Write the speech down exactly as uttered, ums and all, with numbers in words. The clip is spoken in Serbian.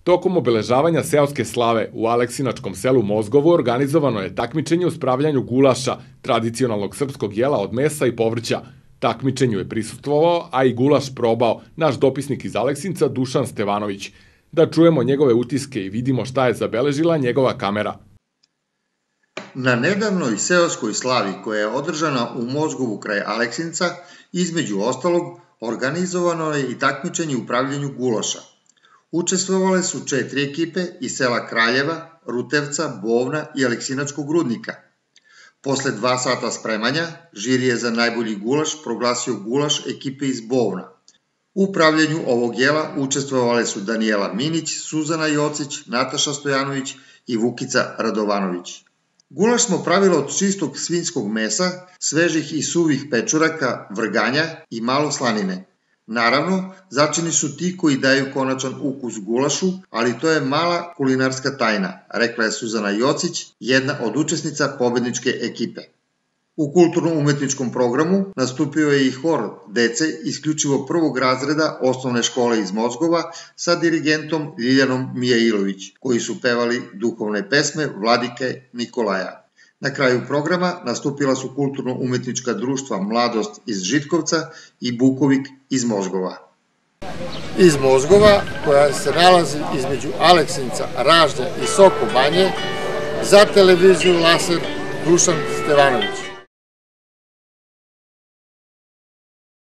Tokom obeležavanja seoske slave u Aleksinačkom selu Mozgovo organizovano je takmičenje u spravljanju gulaša, tradicionalnog srpskog jela od mesa i povrća. Takmičenju je prisustvovao, a i gulaš probao naš dopisnik iz Aleksinca Dušan Stevanović. Da čujemo njegove utiske i vidimo šta je zabeležila njegova kamera. Na nedavnoj seoskoj slavi koja je održana u Mozgovu kraj Aleksinca, između ostalog, organizovano je i takmičenje u pravljenju gulaša. Učestvovale su četiri ekipe iz sela Kraljeva, Rutevca, Bovna i Aleksinačkog Rudnika. Posle dva sata spremanja, žiri je za najbolji gulaš proglasio gulaš ekipe iz Bovna. U pravljenju ovog jela učestvovale su Danijela Minić, Suzana Jocić, Nataša Stojanović i Vukica Radovanović. Gulaš smo pravili od čistog svinjskog mesa, svežih i suvih pečuraka, vrganja i malo slanine. Naravno, začini su ti koji daju konačan ukus gulašu, ali to je mala kulinarska tajna, rekla je Suzana Jocić, jedna od učesnica pobedničke ekipe. U kulturno-umetničkom programu nastupio je i hor dece isključivo prvog razreda osnovne škole iz Mozgova sa dirigentom Ljiljanom Mijailović, koji su pevali duhovne pesme Vladike Nikolaja. Na kraju programa nastupila su kulturno-umetnička društva Mladost iz Žitkovca i Bukovik iz Mozgova. Iz Mozgova, koja se nalazi između Aleksinca, Ražnja i Soko Banje, za televiziju Laser Dušan Stevanović.